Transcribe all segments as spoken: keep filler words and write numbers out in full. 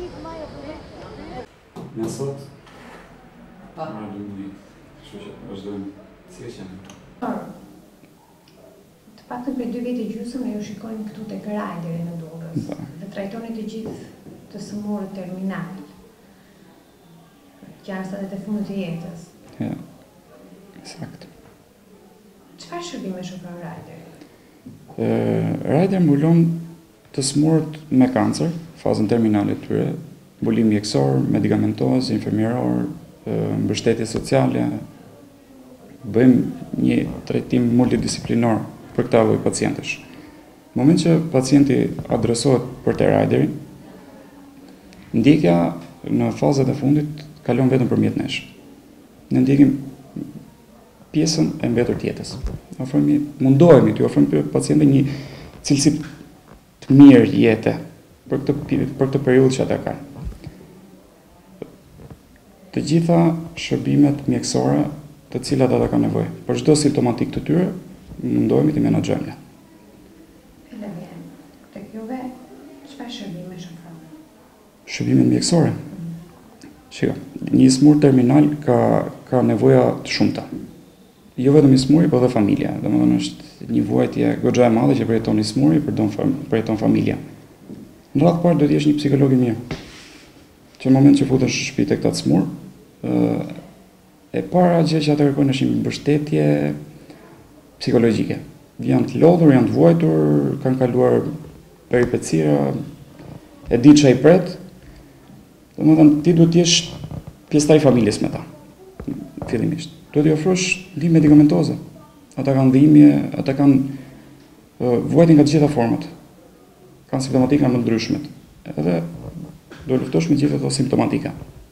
Në sot, marrë dëmëjit, kështu që vazhdojmë, si e qenë? Të pak të për dy vjetë i gjusëm e ju shikojnë këtu të Rajderi në Durrës dhe trajtoni të gjithë të sëmurët terminal, qastat e të fundit të jetës. Ja, sakt. Çfarë shërbime shofron Rajderi? Rajderi mbulon të smurët me kancer, fazën terminale të tyre, mbulim mjekësor, medikamentoz, infermieror, mbështetje sociale. Bëjmë një trajtim multidisciplinor për këta lloj pacientësh. Në moment që pacienti adresohet për te Rajderi, ndjekja në fazat e fundit kalon vetëm përmjet nesh. Ne ndjekim pjesën e mbetur të jetës. Ofrojmë, mundohemi të ofrojmë pacientit një cilësi të mirë jete për këtë për këtë periudhë që ata kanë. Të gjitha shërbimet mjekësore të cilat ata kanë nevojë. Për çdo simptomatik të tyre, mundohemi të menaxhojmë. Faleminderit. Tek juve, çfarë shërbime shofron? Shërbimet mjekësore. Shiko, një smur terminal ka ka nevoja të shumta. Jo vetëm i smuri, por edhe familja. Domethënë është një vuajtje goxha e madhe që përjeton i smuri, përjeton familja. Në radhë parë do të jesh një psikolog i mirë. Që në moment që futesh në shtëpi tek ta smur, e para gjë që ata kërkojnë është një mbështetje psikologjike. Janë të lodhur, janë të vuajtur, kanë kaluar peripecira, e di çfarë i pret. Domethënë ti duhet të jesh pjesëtar i familjes me ta. Fillimisht. Duhet t'i ofrosh ndihmë medikamentoze. Ata kanë dhimbje, ata kanë vuajtje nga të gjitha format. Kanë simptomatika më të ndryshme. Edhe do luftosh me gjithë ato simptomatika.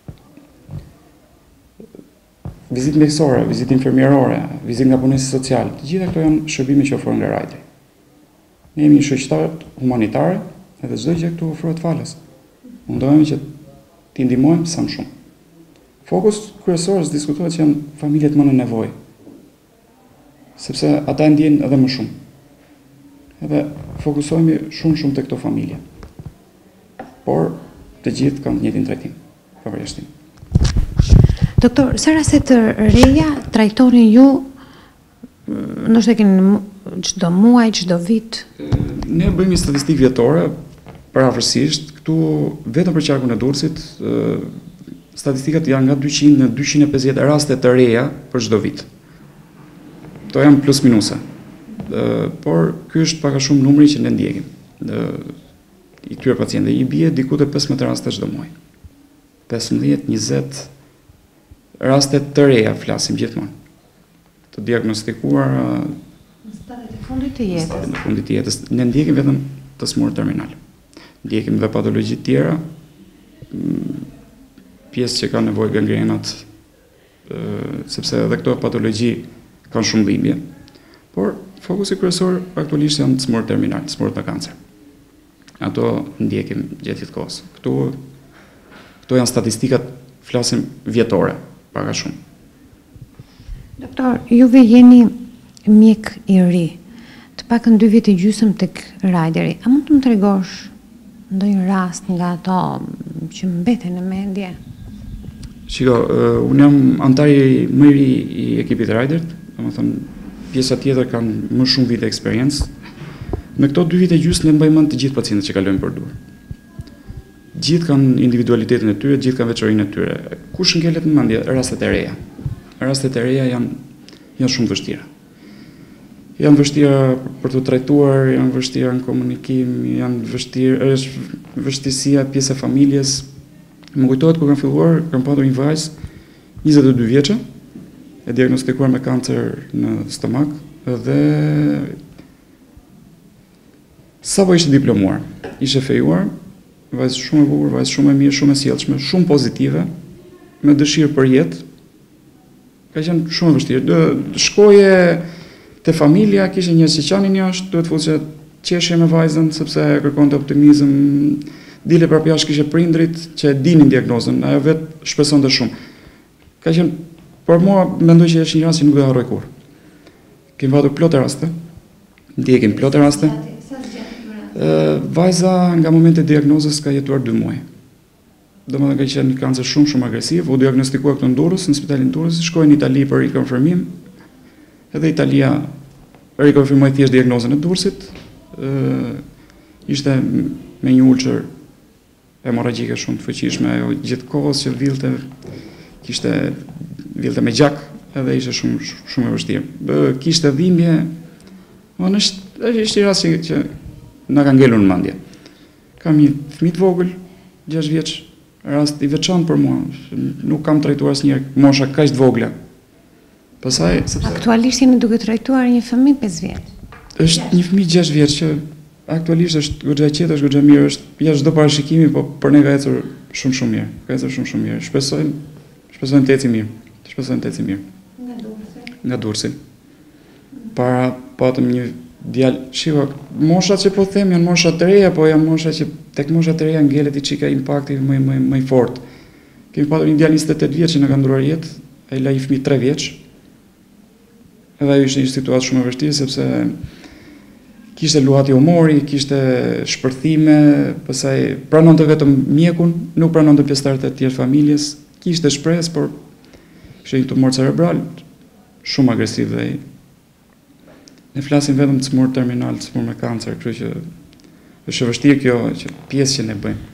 Vizitë mjekësore, vizitë infermierore, vizitë nga punësi social, të gjitha këto janë shërbime që ofrohen nga Rajderi. Ne jemi një shoqëtar humanitare, edhe çdo gjë këtu ofrohet falas. Mundohemi që t'i ndihmojmë sa më shumë. Fokus kryesor që diskutohet që janë familjet më në nevojë, sepse ata ndjejnë edhe më shumë. Edhe fokusohemi shumë shumë tek këto familje. Por të gjithë kanë të njëjtin trajtim, pavarësisht. Doktor, sa raste të reja trajtoni ju, ndoshta keni çdo muaj, çdo vit? Ne bëjmë një statistikë vjetore, parafërsisht, këtu vetëm për qarkun e Durrësit, statistikat janë nga dyqind në dyqind e pesëdhjetë raste të reja për çdo vit. To janë plus minuse. Por ky është pak a shumë numri që ne ndjekim. I këtyre pacientëve i bie diku te pesëmbëdhjetë raste çdo muaj. pesëmbëdhjetë njëzet raste të reja flasim gjithmonë. Të diagnostikuar në stadiet e fundit të jetës. Në stadiet e fundit të jetës. Ne ndjekim vetëm të smur terminal. Ndjekim dhe patologji të tjera, pjesë që kanë nevojë gangrenat, sepse edhe këto patologji kanë shumë dhimbje. Por fokusi kryesor aktualisht janë të smur terminal, të smurët me kancer. Ato ndjekim gjatë gjithë kohës. Këtu, këto janë statistikat, flasim vjetore, pak a shumë. Doktor, juve jeni mjek i ri, të pakën dy vjet e gjysmë tek Rajderi. A mund të më tregosh ndonjë rast nga ato që mbeten në mendje? Shiko, unë jam antari më i ri i ekipit Rajderit, domethënë pjesa tjetër kanë më shumë vite eksperiencë. Në këto dy vite gjysmë ne mbajmë mend të gjithë pacientët që kalojnë për Durrë. Gjithë kanë individualitetin e tyre, gjithë kanë veçorinë e tyre. Kush ngelet në mendje rastet e reja? Rastet e reja janë janë shumë vështira. Janë vështira për të trajtuar, janë vështira në komunikim, janë vështirë, është vështirësia pjesë e familjes. Më kujtohet kur kam filluar, kam patur një vajzë njëzet e dy vjeçë, e diagnostikuar me kancer në stomak dhe sapo ishte diplomuar, ishte fejuar, vajzë shumë e bukur, vajzë shumë e mirë, shumë e sjellshme, shumë pozitive, me dëshirë për jetë. Ka qenë shumë e vështirë. Shkoje te familja, kishte njerëz që qanin jashtë, duhet fuçë qeshje me vajzën sepse kërkonte optimizëm. Dile prapë jashtë kishte prindrit që e dinin diagnozën, ajo vetë shpresonte shumë. Ka qenë, por mua mendoj që është një rast që nuk do ta harroj kurrë. Kemi patur plot raste, ndjekim plot raste. Vajza nga momenti i diagnozës ka jetuar dy muaj. domethënë ka qenë një kancer shumë shumë agresiv, u diagnostikua këtu në Durrës, në spitalin Durrës, shkoi në Itali për rikonfirmim. Edhe Italia rikonfirmoi thjesht diagnozën e Durrësit. ë ishte me një ulcer hemorragjike shumë të fuqishme, ajo gjithkohës që villte, kishte villte me gjak, edhe ishte shumë shumë e vështirë. Kishte dhimbje, on është është një rast që, që na ka ngelur në mendje. Kam një fëmijë të vogël, gjashtë vjeç, rast i veçantë për mua. Nuk kam trajtuar asnjëherë mosha kaq të vogla. Pastaj, sepse aktualisht jeni duke trajtuar një fëmijë pesë vjeç. Është një fëmijë gjashtë vjeç që aktualisht është goxha qetë, është goxha mirë, është jashtë çdo parashikimi, po për ne ka ecur shumë shumë mirë. Ka ecur shumë shumë mirë. Shpresojmë, shpresojmë të ecë mirë. Shpresojmë të ecë mirë. Nga Durrësi. Nga Durrësi. Para patëm një djalë, shiko, moshat që po them janë mosha të reja, po janë mosha që tek moshat të reja ngelet i çika impakti më më më i fortë. Kemi pasur një djalë njëzet e tetë vjeç që na ka ndruar jetë, ai la një fëmijë tre vjeç. Edhe ajo ishte një situatë shumë e vështirë sepse kishte luati humori, kishte shpërthime, pastaj pranonte vetëm mjekun, nuk pranonte pjesëtarët e tjerë familjes, kishte shpresë, por kishte një tumor cerebral shumë agresiv dhe ai. Ne flasim vetëm të smur terminal, të smur me kancer, kështu që është e vështirë kjo që pjesë që ne bëjmë.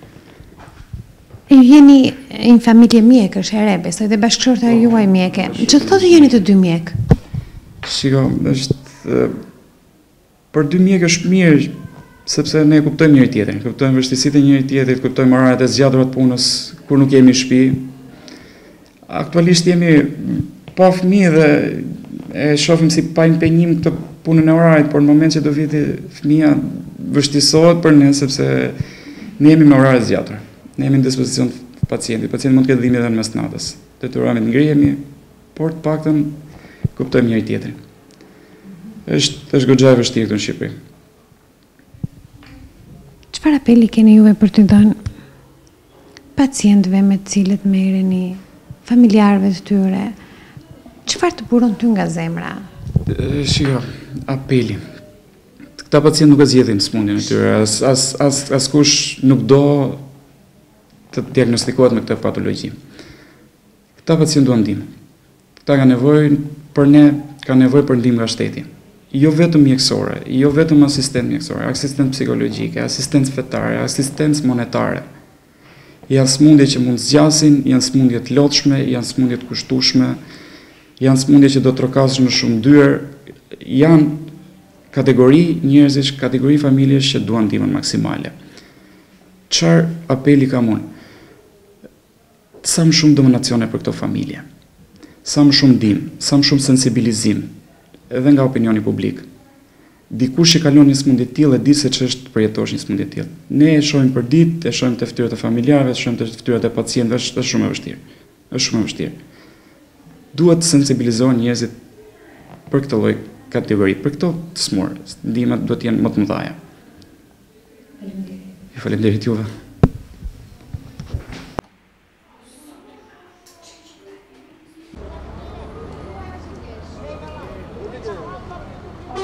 Ju jeni një familje mjekësh, e re, besoj, dhe bashkëshorta juaj mjeke. Ç'të thotë jeni të dy mjek? Shiko, është për dy mjekë është mirë, sepse ne kuptojmë njëri tjetrin, kuptojmë vështirësitë e njëri tjetrit, kuptojmë oraret e zgjatura të punës kur nuk jemi në shtëpi. Aktualisht jemi pa fëmijë dhe e shohim si pa impenjim këtë punën e orarit, por në moment që do viti fëmia vështirësohet për ne sepse ne jemi me orare të zgjatura. Ne jemi në dispozicion të pacientit. Pacienti mund të ketë dhimbje edhe në mes natës. Detyrohemi të ngrihemi, por të paktën kuptojmë njëri tjetrin. Është është goxha e vështirë këtu në Shqipëri. Çfarë apeli keni juve për të dhënë pacientëve me të cilët merreni, familjarëve të tyre? Çfarë të buron ty nga zemra? Shiko, apeli. Këta pacientë nuk e zgjedhin smundjen e tyre, as as as askush nuk do të diagnostikohet me këtë patologji. Këta pacientë duan ndihmë. Këta kanë nevojë për ne, kanë nevojë për ndihmë nga shteti. Jo vetëm mjekësore, jo vetëm asistent mjekësore, asistent psikologjike, asistencë fetare, asistencë monetare. Janë smundje që mund zgjasin, janë smundje të lodhshme, janë smundje të kushtueshme, janë smundje që do të trokasin në shumë dyer, janë kategori njerëzish, kategori familjesh që duan ndihmën maksimale. Çfarë apeli kam unë? Sa më shumë dominacione për këto familje, sa më shumë ndihmë, sa më shumë sensibilizim, edhe nga opinioni publik. Dikush që kalon një smundje të tillë e di se ç'është përjetosh një smundje të tillë. Ne e shohim për ditë, e shohim te fytyrat e familjarëve, e shohim te fytyrat e pacientëve, është shumë e vështirë. Është shumë e vështirë. Duhet të sensibilizohen njerëzit për këtë lloj kategori, për këto të smur. Ndihmat duhet të jenë më të mëdha. Faleminderit. Faleminderit juve.